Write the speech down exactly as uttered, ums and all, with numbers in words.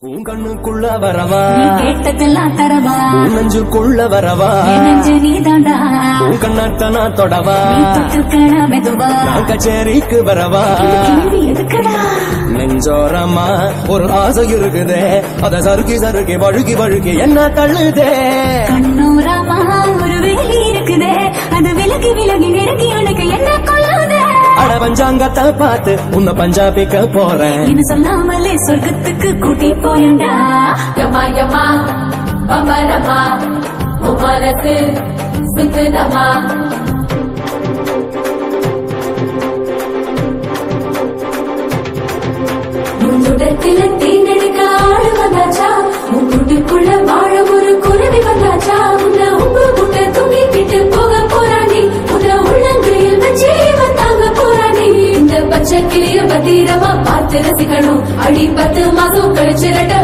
உன் கண்ணுக்குள்ள வரவா நீ கேட்டதெல்லாம் தரவா உன் நெஞ்சுக்குள்ள வரவா நெஞ்சு நீதாண்டா உன் கண்ணாத்தனா தொடவா தொட்டுக்கடா மெதுவா நான் கச்சேரிக்கு வரவா கேள்வி எதுக்குடா நெஞ்சோரமா ஒரு ஆசை இருக்குதே அத சறுக்கி சறுக்கி வழுக்கி வழுக்கி என்ன தள்ளுதே கண்ணூராமா ஒரு வேலி இருக்குதே அது விலகி விலகி நெருங்கி எனக்கு என்ன கொள்ளுதே அட பஞ்சாங்கத்தை பார்த்து உன்னை பஞ்சாபிக்க போறேன் என்ன சொல்லாமலே சொர்க்கத்துக்கு கூட்டி போயண்டா யமா யமா பம்பரமா உமரத்து சுத்துதமா முன்னுடத்தில தேனெடுக்க ஆடு வந்தாச்சா உன் கூட்டுக்குள்ள வாழ ஒரு குருவி வந்தாச்சா உன்னை உப்பு முட்டை தூங்கிக்கிட்டு போக போறானே உன்னை உள்ளங்கையில் வச்சு வந்தாங்க போறானே இந்த பச்சை கிளிய பத்திரமா பார்த்து ரசிக்கணும் அடி பத்து மாசம் கழிச்சு ரெட்ட